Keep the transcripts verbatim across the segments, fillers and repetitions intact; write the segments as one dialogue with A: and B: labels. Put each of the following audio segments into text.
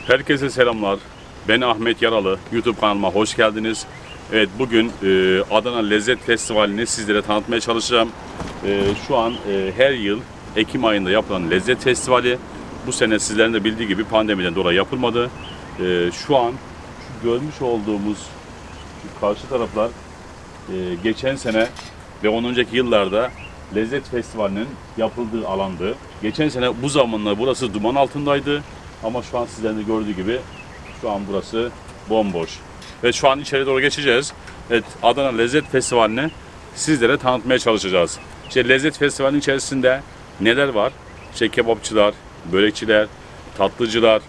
A: Herkese selamlar. Ben Ahmet Yaralı. YouTube kanalıma hoş geldiniz. Evet, bugün e, Adana Lezzet Festivali'ni sizlere tanıtmaya çalışacağım. E, şu an e, her yıl Ekim ayında yapılan Lezzet Festivali bu sene sizlerin de bildiği gibi pandemiden dolayı yapılmadı. E, şu an şu görmüş olduğumuz şu karşı taraflar e, geçen sene ve ondan önceki yıllarda Lezzet Festivali'nin yapıldığı alandı. Geçen sene bu zamanlar burası duman altındaydı. Ama şu an sizlerin de gördüğü gibi şu an burası bomboş. Ve şu an içeri doğru geçeceğiz. Evet, Adana Lezzet Festivali'ni sizlere tanıtmaya çalışacağız. İşte Lezzet Festivali'nin içerisinde neler var? İşte kebapçılar, börekçiler, tatlıcılar,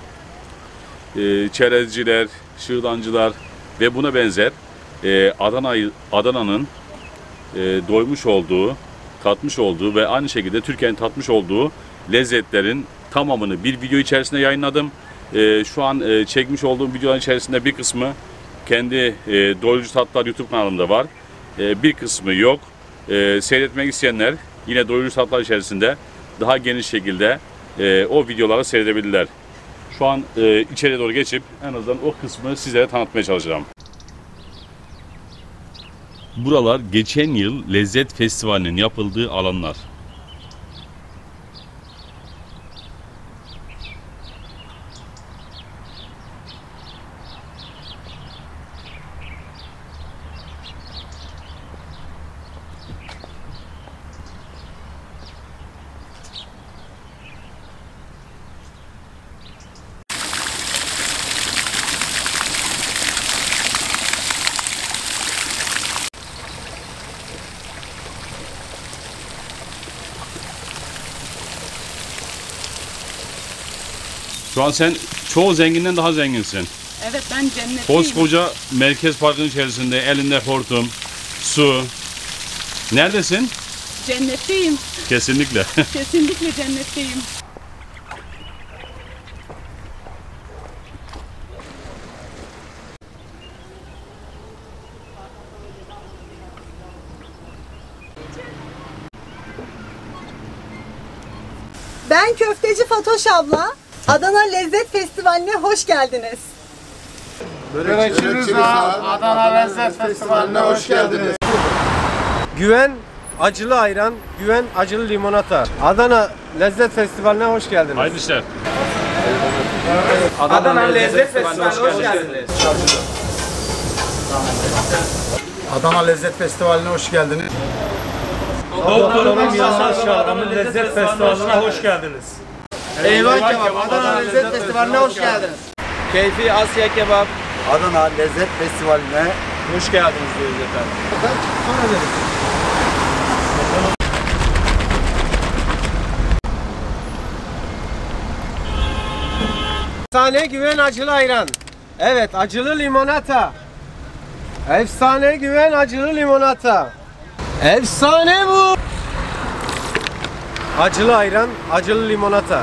A: e, çerezciler, şırdancılar ve buna benzer e, Adana Adana'nın e, doymuş olduğu, tatmış olduğu ve aynı şekilde Türkiye'nin tatmış olduğu lezzetlerin tamamını bir video içerisinde yayınladım. Ee, şu an e, çekmiş olduğum videoların içerisinde bir kısmı kendi e, Doyurucu Tatlar YouTube kanalımda var. E, bir kısmı yok. E, seyretmek isteyenler yine Doyurucu Tatlar içerisinde daha geniş şekilde e, o videoları seyredebilirler. Şu an e, içeriye doğru geçip en azından o kısmı sizlere tanıtmaya çalışacağım. Buralar geçen yıl Lezzet Festivali'nin yapıldığı alanlar. Şu an sen çoğu zenginden daha zenginsin.
B: Evet, ben cennetteyim.
A: Koskoca merkez parkın içerisinde elinde hortum, su. Neredesin?
B: Cennetteyim.
A: Kesinlikle.
B: Kesinlikle cennetteyim.
C: Ben köfteci Fatoş abla. Adana Lezzet Festivali'ne hoş geldiniz.
D: Börekçiniz Adana Lezzet Festivali'ne hoş geldiniz.
E: Güven acılı ayran, güven acılı limonata. Adana Lezzet Festivali'ne hoş geldiniz.
A: Hayırlı işler.
E: Adana, Adana Lezzet Festivali'ne hoş geldiniz.
D: Adana Lezzet Festivali'ne hoş geldiniz.
E: Doktorum Yılmaz Şalgam'ın Lezzet Festivali'ne hoş geldiniz.
D: Eyvah Kebap Adana Lezzet Festivali'ne hoş geldiniz.
E: Keyfi Asya Kebap
D: Adana Lezzet Festivali'ne
E: hoş geldiniz diyoruz efendim. Efsane güven acılı ayran. Evet, acılı limonata. Efsane güven acılı limonata. Efsane bu. Acılı ayran, acılı limonata.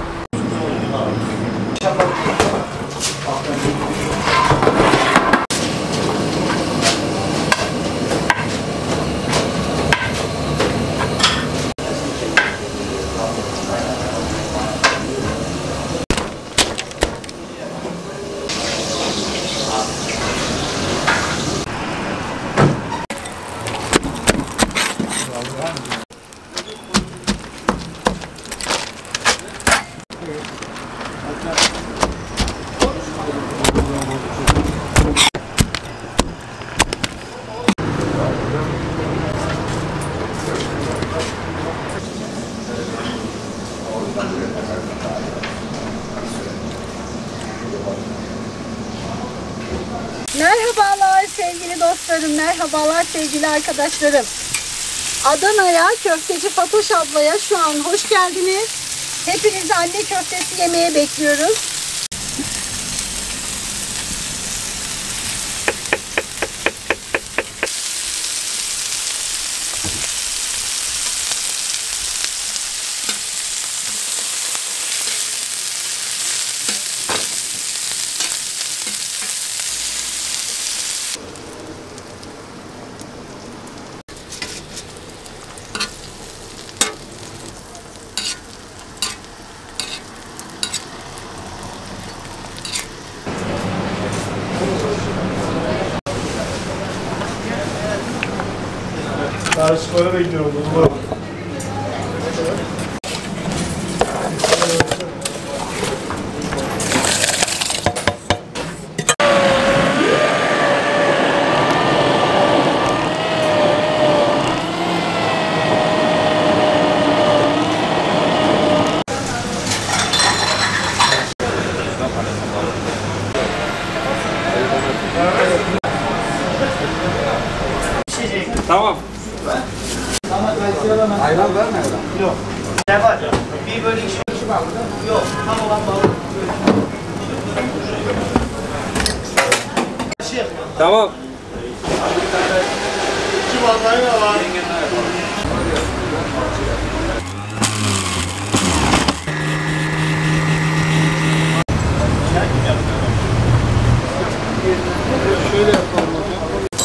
C: Merhabalar sevgili dostlarım, merhabalar sevgili arkadaşlarım. Adana'ya köfteci Fatoş ablaya şu an hoş geldiniz. Hepinizi anne köftesi yemeye bekliyoruz.
D: Karşı koya bekliyorum.
E: Tamam.
D: Ayran verme ayran. Yok. Ne var? Bir bölü iki var burada. Yok. Tam olan balık.
E: Tamam.
D: İki balık var. Şöyle yapalım hocam.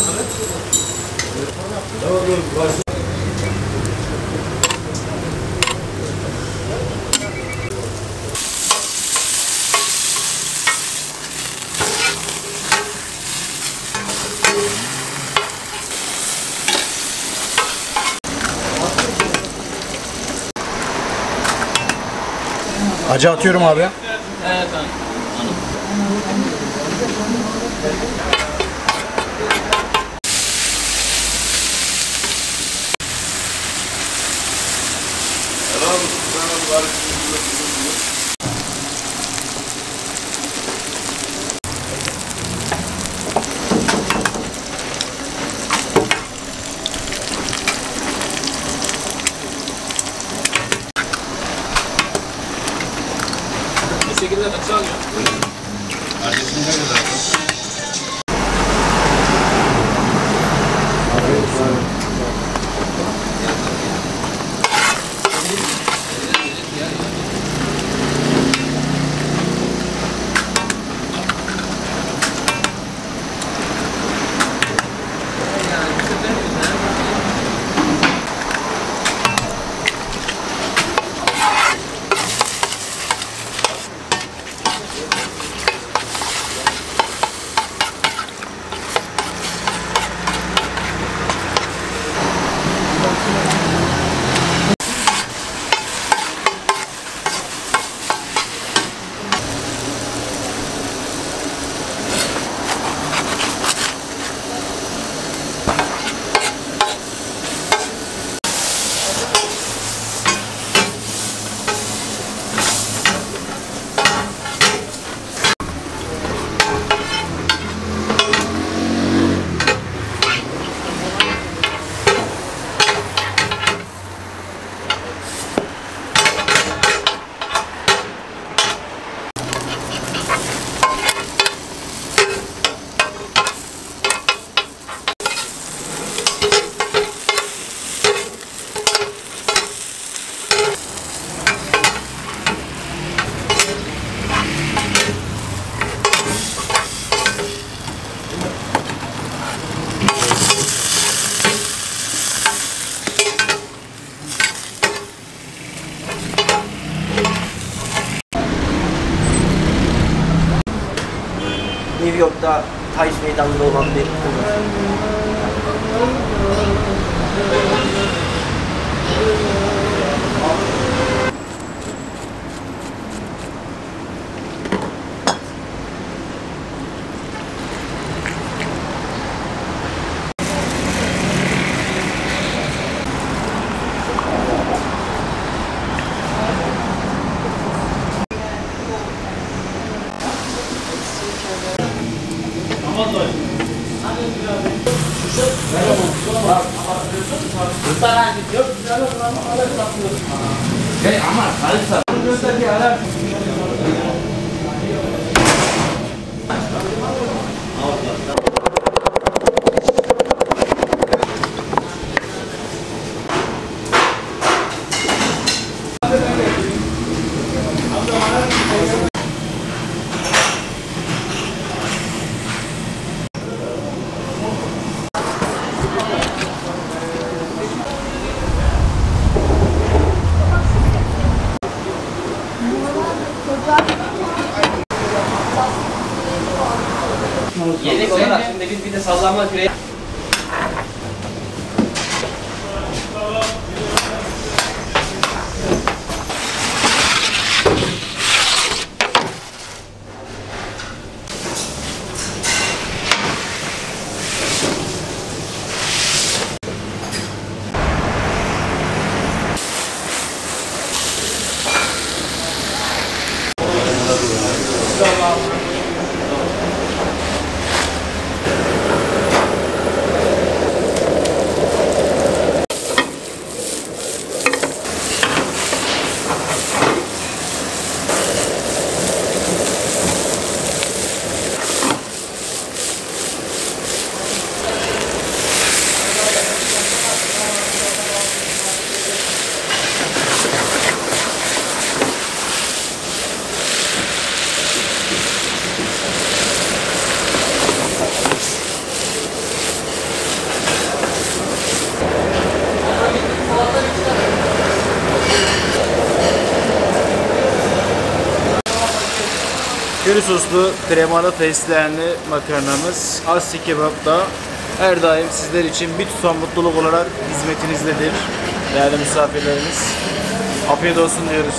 D: Acı atıyorum abi. Evet,
E: Bu şekilde nasıl alıyor?
A: Adresini ver zaten.
F: New York'ta Times Meydanı'nda olan bir konu. Yedek olarak şimdi biz bir de sallanma küreği...
G: Köri soslu kremalı fesleğenli makarnamız Asya Kebap'ta her daim sizler için bir tutam mutluluk olarak hizmetinizdedir. Değerli misafirlerimiz, afiyet olsun diyoruz.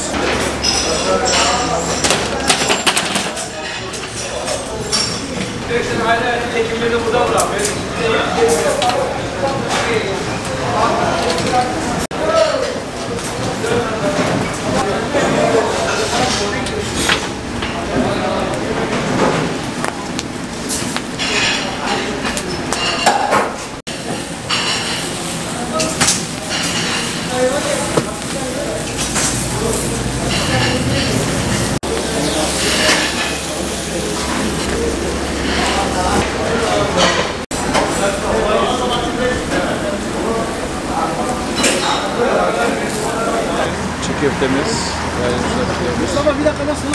G: Çiğ köftemiz. Mustafa bir dakika nasıl?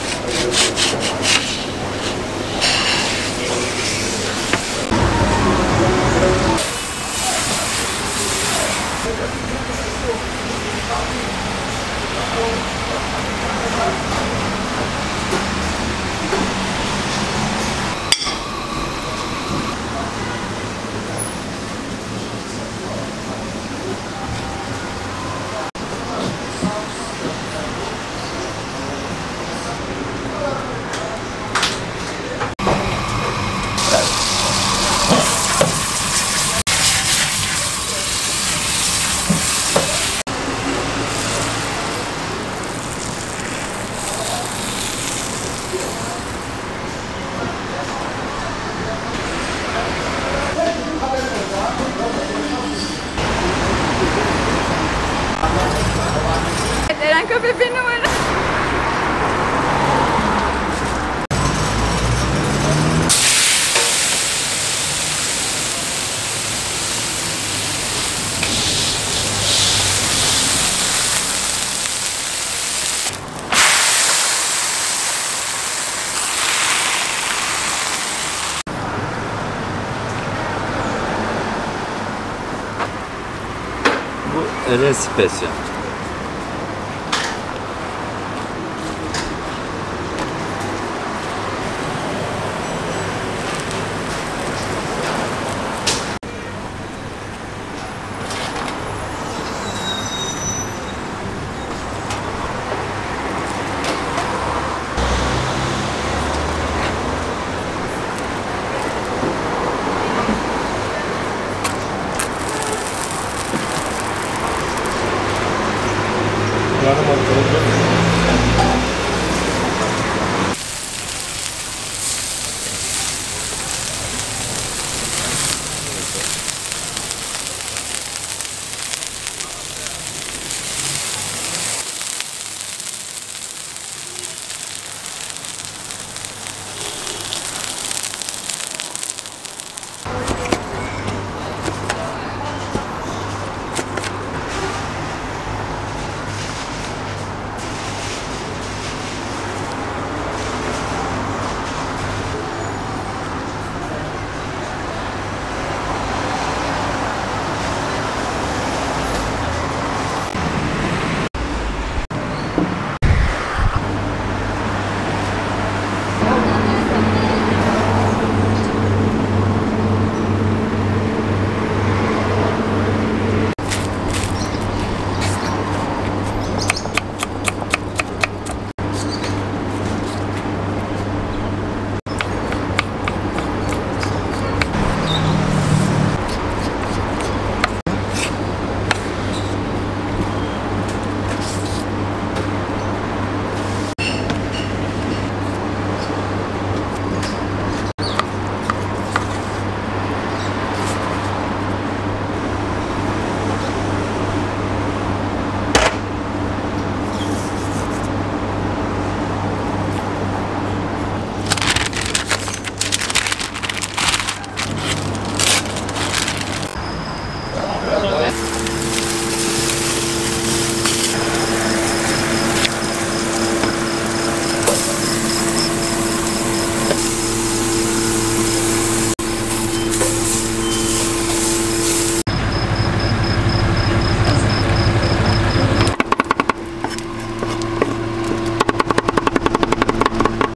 B: Eren Kafe bir numara.
H: Bu Eren Spesyal.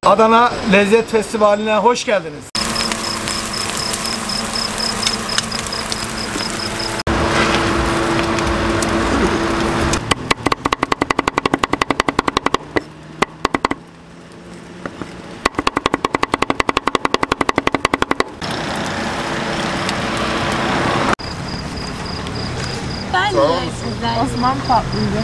I: Adana Lezzet Festivali'ne hoş geldiniz.
B: Ben de sizden. Osman tatlıydı.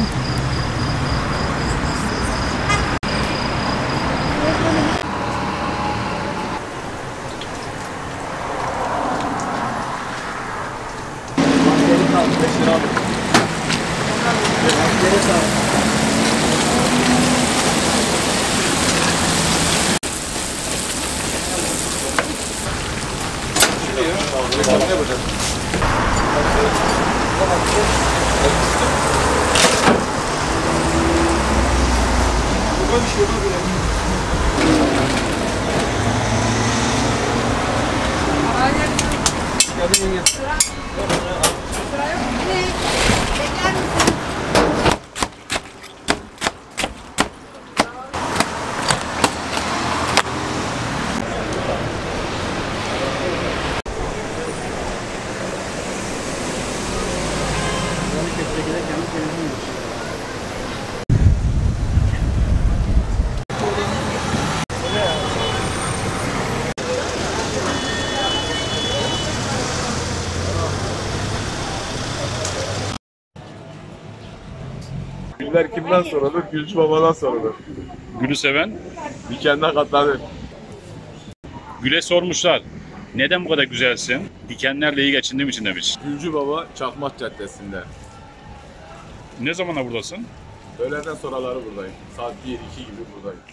J: Güller kimden sorulur? Gülcü babadan sorulur.
A: Gülü seven
J: Dikenine katlanır.
A: Gül'e sormuşlar. Neden bu kadar güzelsin? Dikenlerle iyi geçindiğim için demiş.
J: Gülcü baba Çakmak Caddesi'nde.
A: Ne zamana buradasın?
J: Öğleden sonraları buradayım. Saat bir iki gibi buradayım.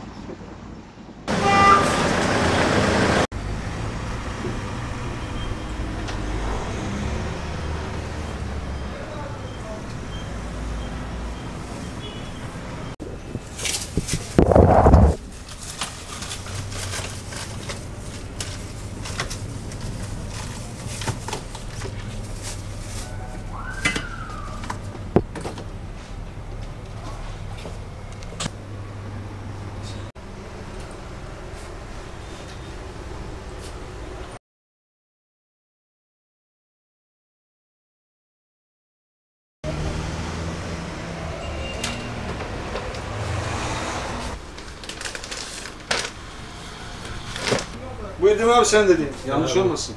I: Buyurdum abi sen dediğin. Yanlış olmasın.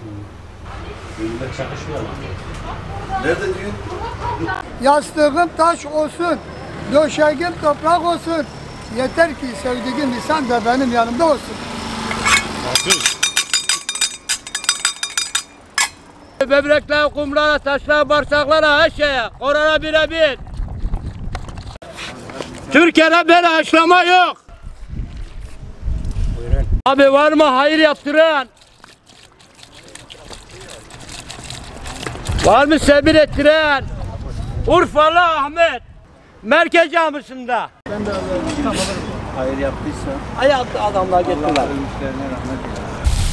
I: Nerede düğün?
K: Yastığım taş olsun, döşeğim toprak olsun. Yeter ki sevdiğim insan da benim yanımda olsun.
L: Böbrekler, kumlara, taşlara, bağırsaklara, her şeye. Korona birebir. Türkiye'de böyle haşlama yok. Buyurun. Abi var mı hayır yaptıran? Var mı sebir ettiren? Urfalı Ahmet. Merkez Camisi'nde.
G: Ben de alırım. Hayır yaptıysa.
L: Hayatlı adamlar getiriyorlar.
G: Allah ölmüşlerine rahmet eylesin.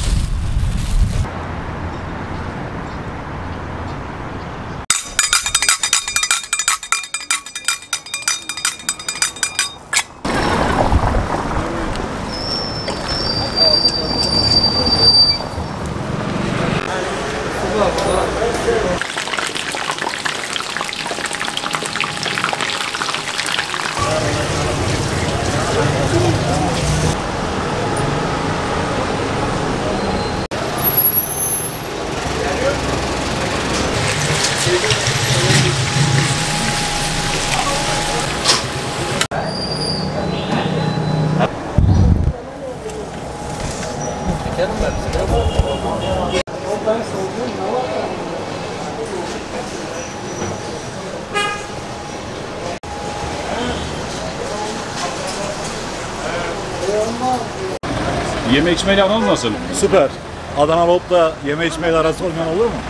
A: Yeme içmeyle aran nasıl?
M: Süper. Adana olup da yeme içmeyle arası olmayan olur mu?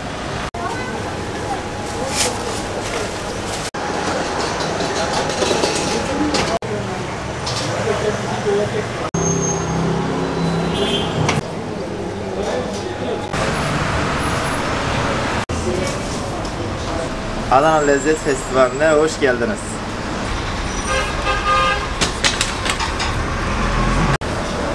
F: Adana Lezzet Festivali'ne hoş geldiniz.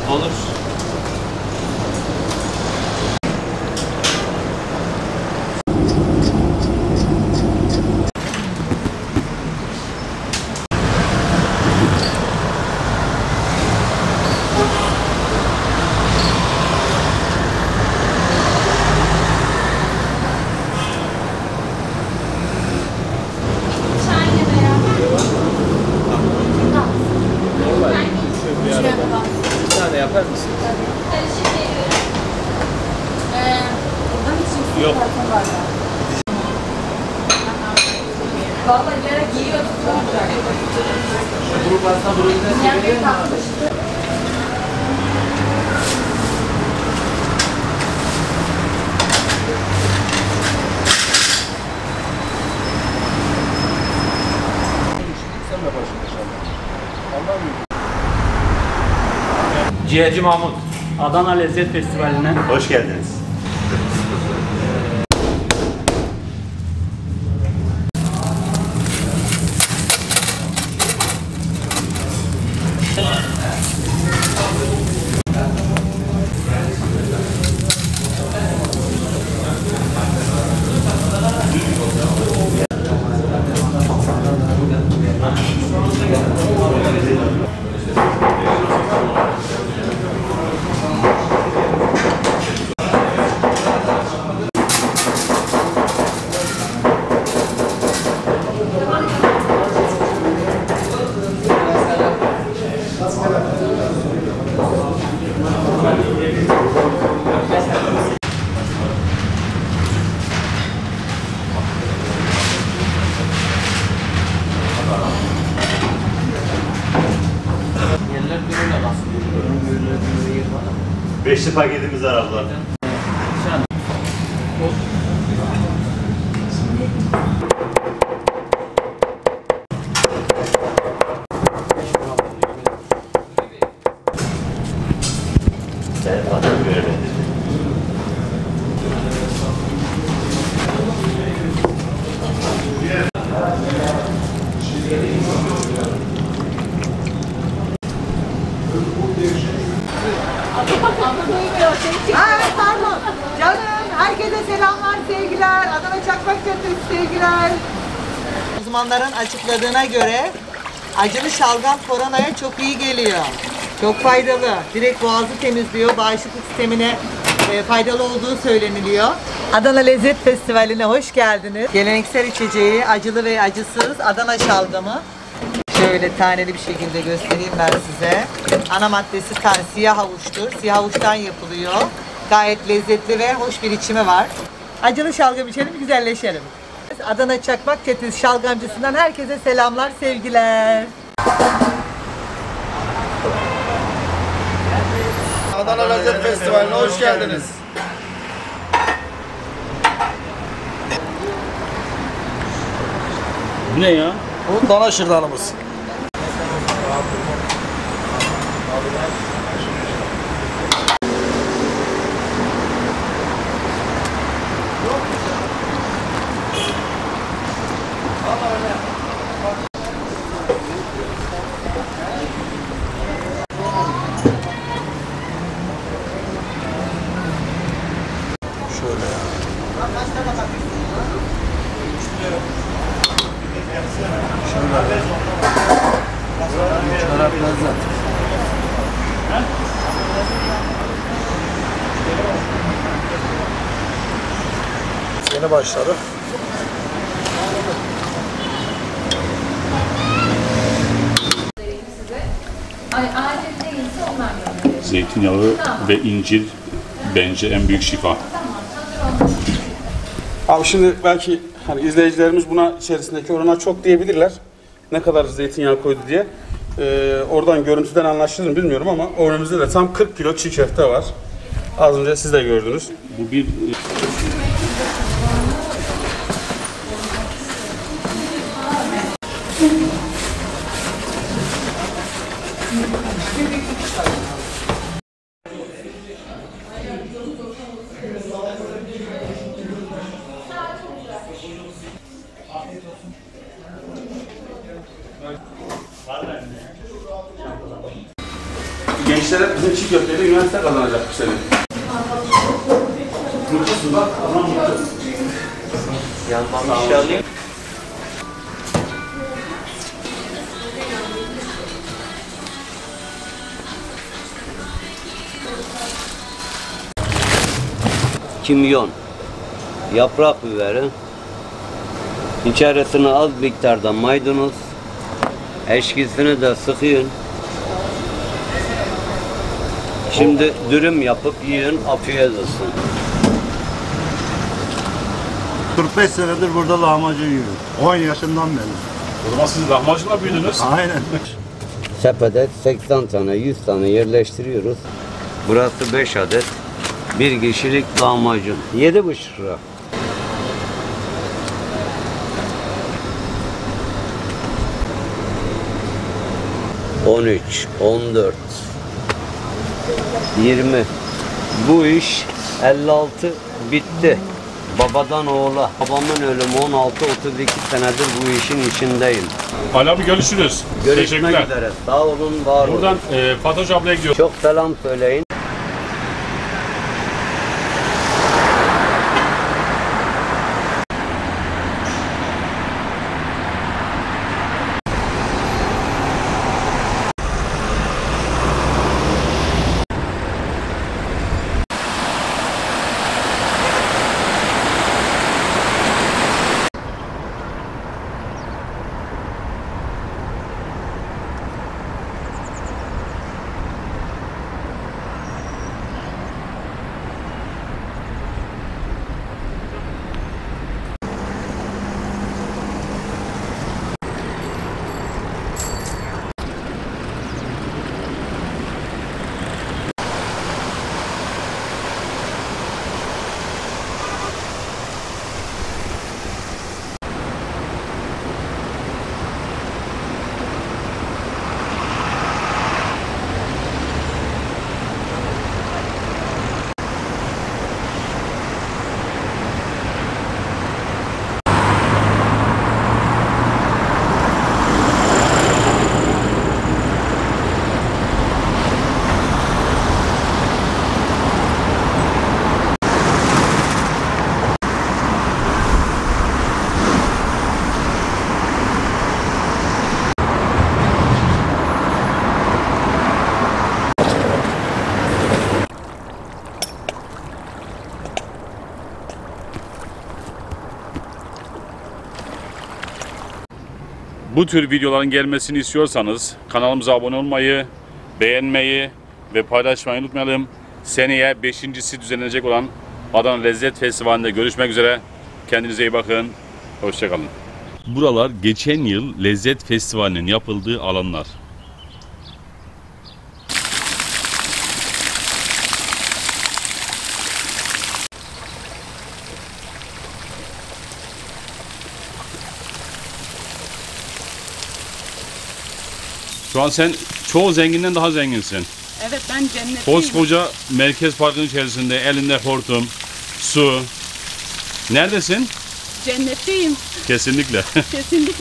G: Olur. Bir tane yapar mısın? Yok.
B: Vallahi gerek yiyor tutulacak.
G: Grup aslında buraya gidelim mi abi?
L: Ciğerci Mahmut, Adana Lezzet Festivali'ne
A: Hoş geldiniz. Beşli paketimiz var abla.
C: Aa, pardon. Canım, herkese selamlar, sevgiler. Adana Çakmak Caddesi sevgiler. Uzmanların açıkladığına göre acılı şalgam koronaya çok iyi geliyor. Çok faydalı. Direkt boğazı temizliyor. Bağışıklık sistemine e, faydalı olduğu söyleniliyor. Adana Lezzet Festivali'ne hoş geldiniz. Geleneksel içeceği acılı ve acısız Adana şalgamı. Şöyle taneli bir şekilde göstereyim ben size. Ana maddesi tane siyah havuçtur. Siyah havuçtan yapılıyor. Gayet lezzetli ve hoş bir içimi var. Acılı şalgam içelim, güzelleşelim. Adana Çakmak Caddesi şalgamcısından herkese selamlar, sevgiler.
I: Adana Lezzet Festivali'ne hoş geldiniz.
A: Bu ne ya?
I: Bu dana şırdanımız. Şöyle ya. Şöyle. Şarap lezzet. Yeni başladı.
A: Zeytinyağı ve incir bence en büyük şifa.
J: Abi şimdi belki hani izleyicilerimiz buna içerisindeki orana çok diyebilirler. Ne kadar zeytinyağı koydu diye. Ee, oradan görüntüden anlaşılır mı bilmiyorum ama önümüzde de tam kırk kilo çiğ köfte var. Az önce siz de gördünüz.
A: Bu bir
J: Gençlere bizim çiğ köfteyle üniversite kazanacak bu sene. Mutlusun bak, adam mutlu.
F: Yandan bir şey alayım.
H: Kimyon, yaprak biberi, içerisine az miktarda maydanoz, eşkisini de sıkıyorsun. Şimdi dürüm yapıp yiyin, afiyet olsun.
I: kırk beş senedir burada lahmacun yiyorum. on yaşından beri.
A: O zaman siz lahmacunla büyüdünüz.
I: Aynen.
H: Sepete seksen tane, yüz tane yerleştiriyoruz. Burası beş adet. Bir kişilik lahmacun. yedi buçuk lira. on üç, on dört, yirmi. Bu iş elli altı bitti. Babadan oğula. Babamın ölümü on altı otuz iki senedir bu işin içindeyim.
A: Ali abi görüşürüz.
H: Görüşmek
A: Teşekkürler.
H: üzere. Sağ olun, var olun.
A: Buradan e, Fatoş ablaya gidiyoruz.
H: Çok selam söyleyin.
A: Bu tür videoların gelmesini istiyorsanız kanalımıza abone olmayı, beğenmeyi ve paylaşmayı unutmayalım. Seneye beşincisi düzenlenecek olan Adana Lezzet Festivali'nde görüşmek üzere. Kendinize iyi bakın. Hoşça kalın. Buralar geçen yıl Lezzet Festivali'nin yapıldığı alanlar. Şu an sen çoğu zenginden daha zenginsin.
B: Evet, ben cennetteyim.
A: Koskoca Merkez Parkı'nın içerisinde elinde hortum, su. Neredesin?
B: Cennetteyim.
A: Kesinlikle.
B: Kesinlikle.